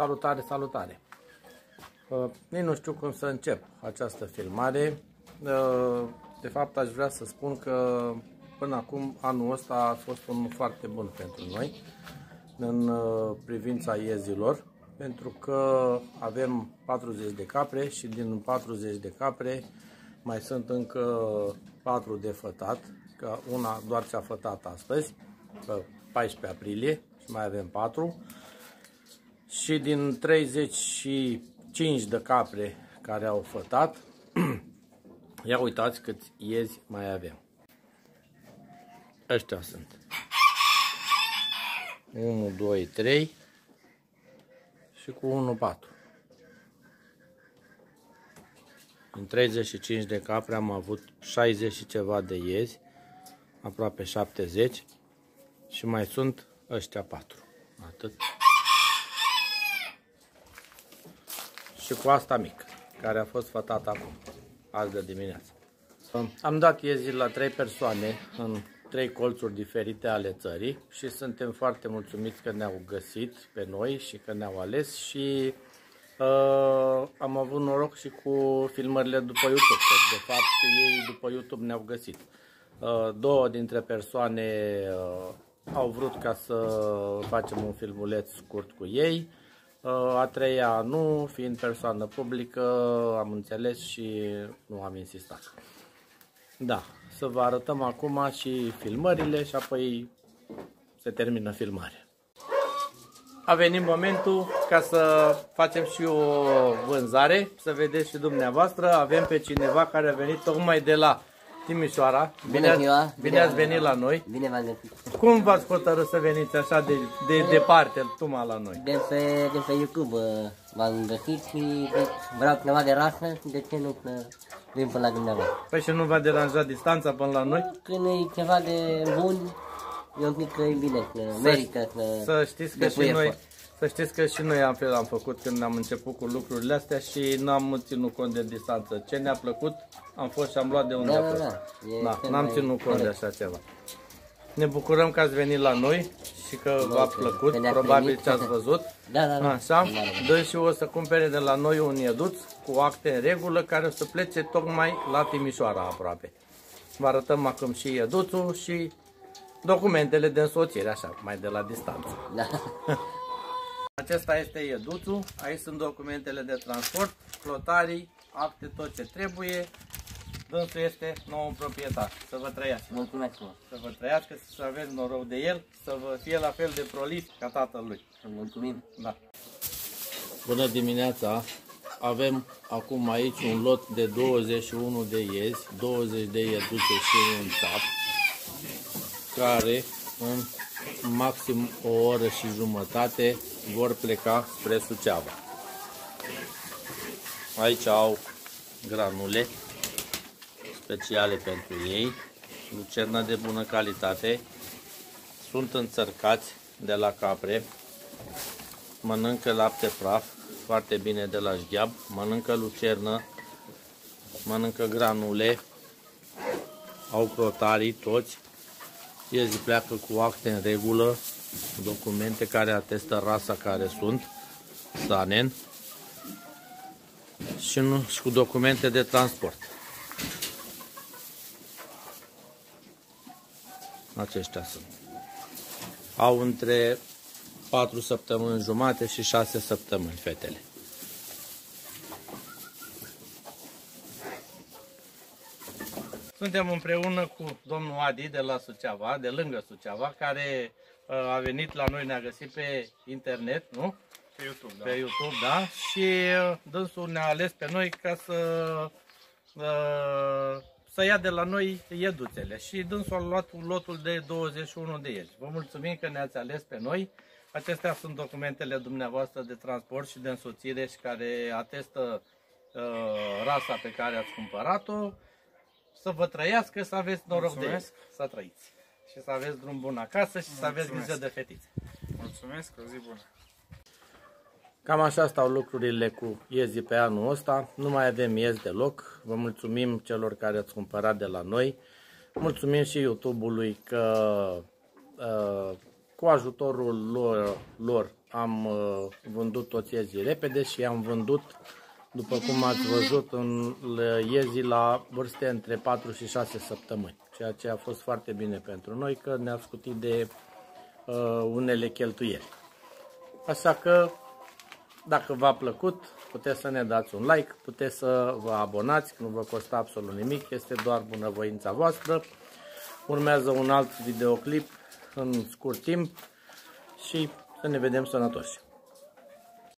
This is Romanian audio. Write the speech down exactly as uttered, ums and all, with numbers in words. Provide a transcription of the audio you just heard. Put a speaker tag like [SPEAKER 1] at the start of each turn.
[SPEAKER 1] Salutare, salutare! Uh, nici nu știu cum să încep această filmare. Uh, de fapt, aș vrea să spun că până acum anul ăsta a fost unul foarte bun pentru noi în uh, privința iezilor, pentru că avem patruzeci de capre și din patruzeci de capre mai sunt încă patru de fătat, că una doar ți-a fătat astăzi, pe paisprezece aprilie, și mai avem patru. Și din treizeci și cinci de capre care au fătat, ia uitați câți iezi mai avem. Ăștia sunt. unu, doi, trei și cu unu, patru. În treizeci și cinci de capre am avut șaizeci și ceva de iezi, aproape șaptezeci, și mai sunt ăștia patru. Atât. Și cu asta mică, care a fost fătată acum, azi de dimineață. Am dat iezii la trei persoane în trei colțuri diferite ale țării și suntem foarte mulțumiți că ne-au găsit pe noi și că ne-au ales și uh, am avut noroc și cu filmările după YouTube, că de fapt ei după YouTube ne-au găsit. Uh, două dintre persoane uh, au vrut ca să facem un filmuleț scurt cu ei. A treia nu, fiind persoană publică, am înțeles și nu am insistat. Da, să vă arătăm acum și filmările și apoi se termină filmarea. A venit momentul ca să facem și o vânzare, să vedeți și dumneavoastră. Avem pe cineva care a venit tocmai de la Timișoara. Bine, bine, bine, bine ați venit la noi.
[SPEAKER 2] Bine v-am găsit.
[SPEAKER 1] Cum v-ați hotărât să veniți așa de, de departe, tuma la noi?
[SPEAKER 2] De pe, de pe YouTube v-am găsit și vreau cineva de rasă, de ce nu vin până la dumneavoastră?
[SPEAKER 1] Păi și nu v-a deranjat distanța până la noi?
[SPEAKER 2] Când e ceva de bun, e un pic că e bine, că merită să,
[SPEAKER 1] să știți că și noi, Să știți că și noi am fel am făcut când am început cu lucrurile astea și n-am ținut cont de distanță. Ce ne-a plăcut, am fost și am luat de unde
[SPEAKER 2] da,
[SPEAKER 1] a fost.
[SPEAKER 2] Da,
[SPEAKER 1] da, n-am ținut cont de așa ceva. Ne bucurăm că ați venit la noi și că v-a plăcut, probabil ce ați văzut.
[SPEAKER 2] Da, da, da.
[SPEAKER 1] Așa, dă și o să cumpere de la noi un ieduț cu acte în regulă care o să plece tocmai la Timișoara aproape. Vă arătăm acum și ieduțul și documentele de însoțire, așa, mai de la distanță. Da. Acesta este ieduțul, aici sunt documentele de transport, flotarii, acte, tot ce trebuie. Dânsul este nou proprietar. Să vă trăiască.
[SPEAKER 2] Mulțumesc.
[SPEAKER 1] Să vă trăiască, să aveți noroc de el, să vă fie la fel de prolific ca tatălui.
[SPEAKER 2] Mulțumim. Da.
[SPEAKER 1] Bună dimineața! Avem acum aici un lot de douăzeci și unu de iezi, douăzeci de ieduțe și un țap, care în maxim o oră și jumătate vor pleca spre Suceava. Aici au granule speciale pentru ei, lucernă de bună calitate, sunt înțărcați de la capre, mănâncă lapte praf, foarte bine de la șgheab, mănâncă lucernă, mănâncă granule, au crotarii toți, iezii pleacă cu acte în regulă, documente care atestă rasa care sunt, Sanen, și, nu, și cu documente de transport. Aceștia sunt. Au între patru săptămâni jumate și șase săptămâni fetele. Suntem împreună cu domnul Adi de la Suceava, de lângă Suceava, care uh, a venit la noi, ne-a găsit pe internet, nu?
[SPEAKER 3] Pe YouTube, da.
[SPEAKER 1] Pe YouTube, da. Și uh, dânsul ne-a ales pe noi ca să, uh, să ia de la noi ieduțele. Și dânsul a luat lotul de douăzeci și unu de iezi. Vă mulțumim că ne-ați ales pe noi. Acestea sunt documentele dumneavoastră de transport și de însoțire și care atestă uh, rasa pe care ați cumpărat-o. Să vă trăiască, să aveți noroc Mulțumesc. de el, să trăiți. Și să aveți drum bun acasă și Mulțumesc. să aveți grijă de fetițe.
[SPEAKER 3] Mulțumesc, o zi bună.
[SPEAKER 1] Cam așa stau lucrurile cu iezii pe anul ăsta. Nu mai avem iezi deloc. Vă mulțumim celor care ați cumpărat de la noi. Mulțumim și YouTube-ului că uh, cu ajutorul lor, lor am uh, vândut toți iezii repede și am vândut, după cum ați văzut, în iezii la vârste între patru și șase săptămâni, ceea ce a fost foarte bine pentru noi, că ne-a scutit de uh, unele cheltuieli. Așa că, dacă v-a plăcut, puteți să ne dați un like, puteți să vă abonați, nu vă costă absolut nimic, este doar bunăvoința voastră. Urmează un alt videoclip în scurt timp și să ne vedem sănătoși.